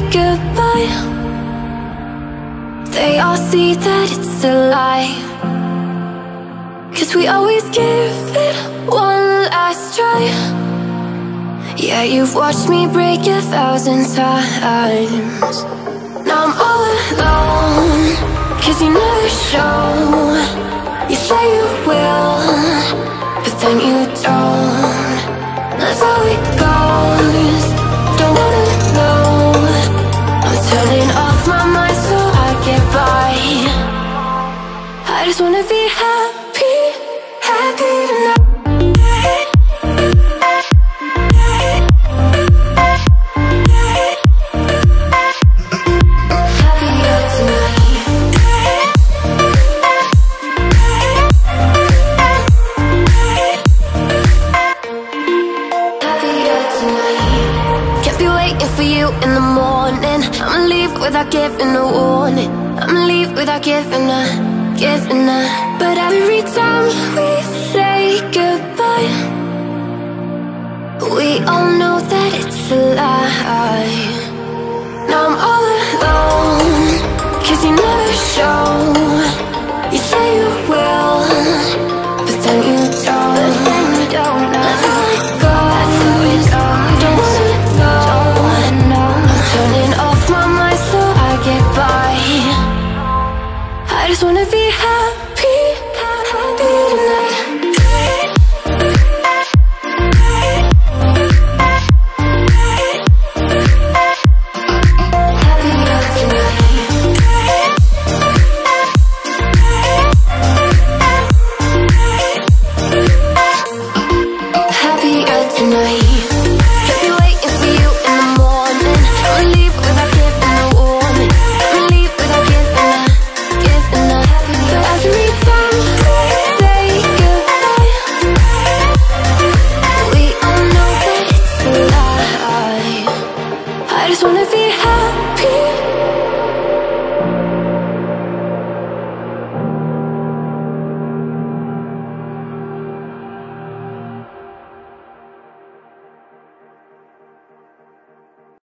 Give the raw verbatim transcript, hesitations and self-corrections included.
goodbye. They all see that it's a lie, 'cause we always give it one last try. Yeah, you've watched me break a thousand times. Now I'm all alone, 'cause you never show. You say you will, but then you don't. That's how it goes. Don't wanna know. I'm turning off my mind so I get by. I just wanna be happy, happy tonight. In the morning, I'ma leave without giving a warning. I'ma leave without giving a, giving a. But every time we say goodbye, we all know that it's a lie. Now I'm all alone, 'cause you never show. You say you will, but then you don't. But then you don't know. That's how it goes. Don't wanna know. Turning off my mind so I get by. I just wanna be happy.